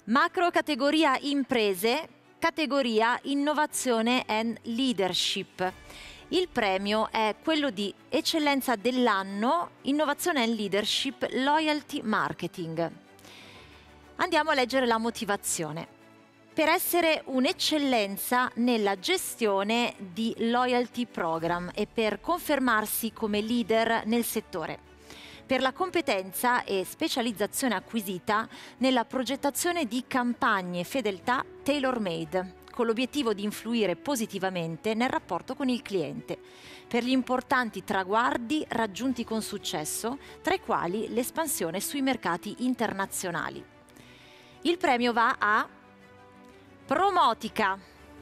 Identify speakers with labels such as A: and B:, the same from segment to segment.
A: Macro categoria imprese, categoria innovazione and leadership. Il premio è quello di eccellenza dell'anno, innovazione and leadership, loyalty marketing. Andiamo a leggere la motivazione. Per essere un'eccellenza nella gestione di loyalty program e per confermarsi come leader nel settore. Per la competenza e specializzazione acquisita nella progettazione di campagne fedeltà tailor-made, con l'obiettivo di influire positivamente nel rapporto con il cliente, per gli importanti traguardi raggiunti con successo, tra i quali l'espansione sui mercati internazionali. Il premio va a Promotica.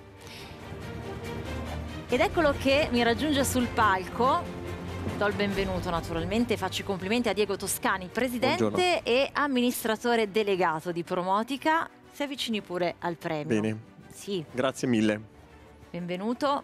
A: Ed eccolo che mi raggiunge sul palco. Do il benvenuto naturalmente, faccio i complimenti a Diego Toscani, presidente
B: Buongiorno.
A: e amministratore delegato di Promotica. Si avvicini pure al premio.
B: Bene.
A: Sì.
B: Grazie mille.
A: Benvenuto.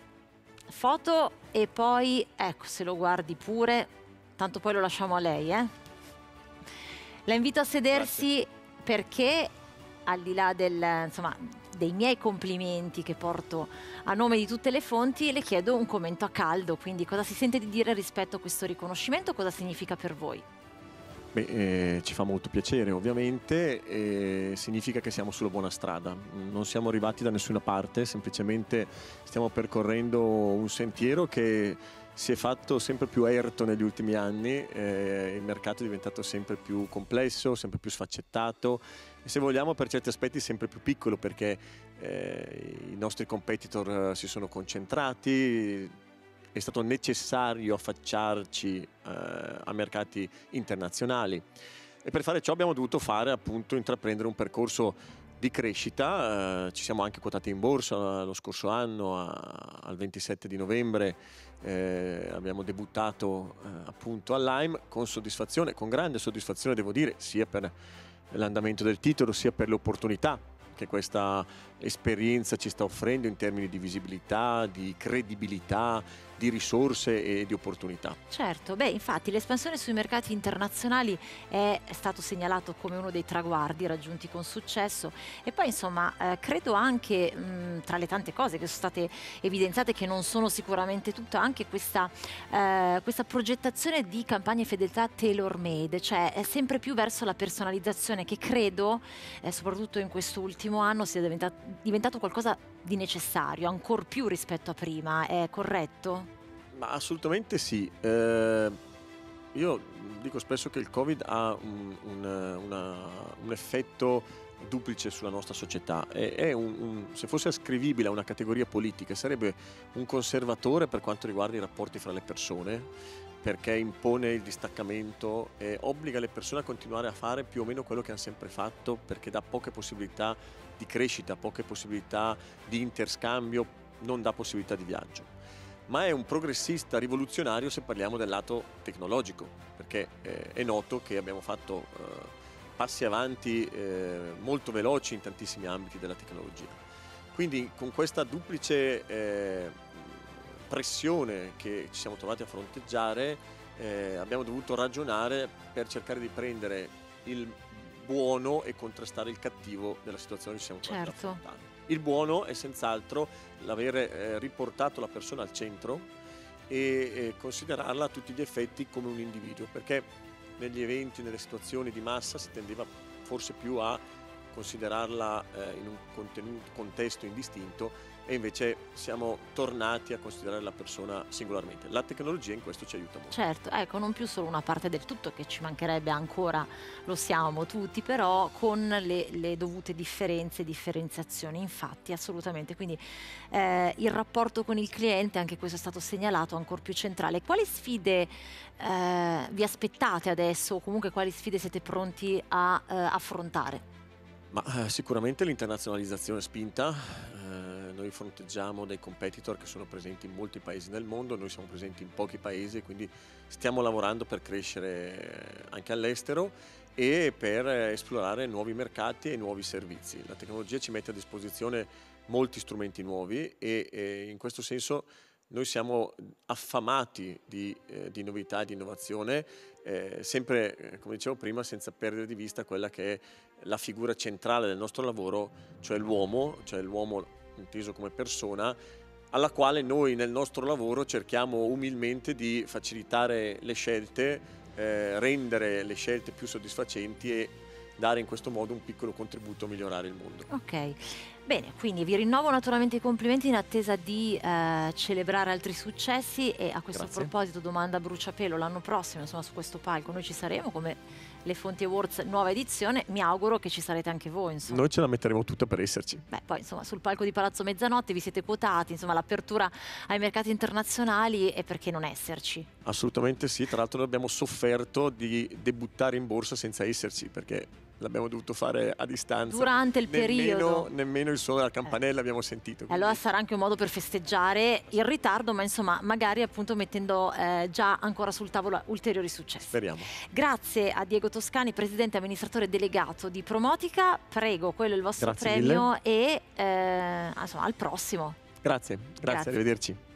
A: Foto e poi, ecco, se lo guardi pure, tanto poi lo lasciamo a lei, La invito a sedersi. Grazie. Perché al di là dei miei complimenti che porto a nome di tutte le fonti, le chiedo un commento a caldo, quindi cosa si sente di dire rispetto a questo riconoscimento, cosa significa per voi?
B: Beh, ci fa molto piacere ovviamente, e significa che siamo sulla buona strada, non siamo arrivati da nessuna parte, semplicemente stiamo percorrendo un sentiero che si è fatto sempre più erto negli ultimi anni, il mercato è diventato sempre più complesso, sempre più sfaccettato e, se vogliamo, per certi aspetti sempre più piccolo, perché i nostri competitor si sono concentrati, è stato necessario affacciarci a mercati internazionali e per fare ciò abbiamo dovuto intraprendere un percorso di crescita. Ci siamo anche quotati in borsa lo scorso anno, al 27 di novembre abbiamo debuttato appunto all'AIM con soddisfazione, con grande soddisfazione devo dire, sia per l'andamento del titolo sia per le opportunità che questa esperienza ci sta offrendo in termini di visibilità, di credibilità, di risorse e di opportunità.
A: Certo, beh, infatti l'espansione sui mercati internazionali è stato segnalato come uno dei traguardi raggiunti con successo e poi insomma credo anche tra le tante cose che sono state evidenziate, che non sono sicuramente tutte, anche questa progettazione di campagne fedeltà tailor-made, cioè è sempre più verso la personalizzazione, che credo soprattutto in questo ultimo anno sia diventato qualcosa di necessario, ancor più rispetto a prima, è corretto?
B: Ma assolutamente sì. Io dico spesso che il Covid ha un effetto duplice sulla nostra società. Se fosse ascrivibile a una categoria politica, sarebbe un conservatore per quanto riguarda i rapporti fra le persone, perché impone il distaccamento e obbliga le persone a continuare a fare più o meno quello che hanno sempre fatto, perché dà poche possibilità di crescita, poche possibilità di interscambio, non dà possibilità di viaggio. Ma è un progressista rivoluzionario se parliamo del lato tecnologico, perché è noto che abbiamo fatto passi avanti molto veloci in tantissimi ambiti della tecnologia. Quindi con questa duplice pressione che ci siamo trovati a fronteggiare, abbiamo dovuto ragionare per cercare di prendere il buono e contrastare il cattivo della situazione che ci siamo trovati a affrontare. Il buono è senz'altro l'aver riportato la persona al centro e considerarla a tutti gli effetti come un individuo, perché negli eventi, nelle situazioni di massa si tendeva forse più a considerarla in un contesto indistinto, e invece siamo tornati a considerare la persona singolarmente. La tecnologia in questo ci aiuta molto.
A: Certo, ecco, non più solo una parte del tutto, che ci mancherebbe ancora, lo siamo tutti, però con le dovute differenze e differenziazioni, infatti, assolutamente. Quindi il rapporto con il cliente, anche questo è stato segnalato, ancora più centrale. Quali sfide vi aspettate adesso, o comunque quali sfide siete pronti a affrontare?
B: Ma sicuramente l'internazionalizzazione spinta. Noi fronteggiamo dei competitor che sono presenti in molti paesi nel mondo, noi siamo presenti in pochi paesi, quindi stiamo lavorando per crescere anche all'estero e per esplorare nuovi mercati e nuovi servizi. La tecnologia ci mette a disposizione molti strumenti nuovi e in questo senso noi siamo affamati di novità e di innovazione, sempre, come dicevo prima, senza perdere di vista quella che è la figura centrale del nostro lavoro, cioè l'uomo inteso come persona, alla quale noi nel nostro lavoro cerchiamo umilmente di facilitare le scelte, rendere le scelte più soddisfacenti e dare in questo modo un piccolo contributo a migliorare il mondo.
A: Ok, bene, quindi vi rinnovo naturalmente i complimenti in attesa di celebrare altri successi e a questo
B: Grazie.
A: proposito domanda a bruciapelo, l'anno prossimo insomma su questo palco noi ci saremo come le Fonti Awards nuova edizione, mi auguro che ci sarete anche voi insomma.
B: Noi ce la metteremo tutta per esserci.
A: Beh, poi insomma sul palco di Palazzo Mezzanotte vi siete quotati, insomma l'apertura ai mercati internazionali e perché non esserci?
B: Assolutamente sì, tra l'altro noi abbiamo sofferto di debuttare in borsa senza esserci, perché l'abbiamo dovuto fare a distanza.
A: Durante il periodo.
B: Nemmeno il suono della campanella abbiamo sentito.
A: E allora sarà anche un modo per festeggiare il ritardo, ma insomma magari appunto mettendo già ancora sul tavolo ulteriori successi.
B: Speriamo.
A: Grazie a Diego Toscani, presidente e amministratore delegato di Promotica. Prego, quello è il vostro
B: Grazie
A: premio e insomma al prossimo.
B: Grazie,
A: Grazie.
B: arrivederci.